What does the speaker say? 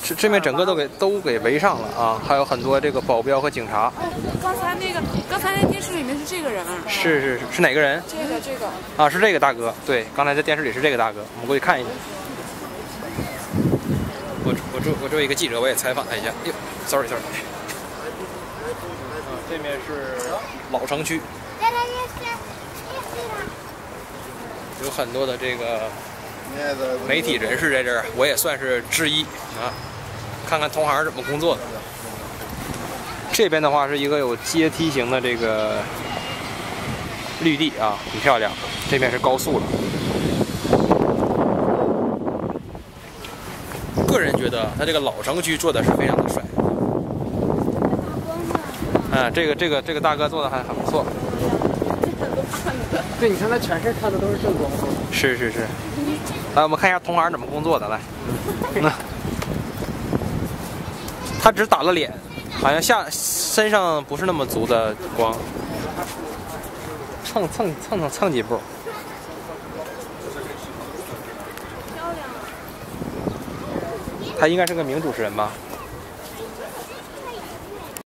这面整个都给围上了啊，还有很多这个保镖和警察。 刚才那电视里面是这个人啊？ 是哪个人？ 这个啊，是这个大哥。对，刚才在电视里是这个大哥，我们过去看一下。我作为一个记者，我也采访他一下。哟 ，sorry。这面是老城区，有很多的这个媒体人士在这儿，我也算是之一啊。看看同行怎么工作的。这边的话是一个有阶梯型的这个绿地啊，很漂亮。这边是高速了。个人觉得他这个老城区做的是非常的帅。这个大哥做的还很不错。 对，你看他全身看的都是正光。 是。来，我们看一下同行怎么工作的。来，他只打了脸，好像身上不是那么足的光，蹭几步。他应该是个名主持人吧？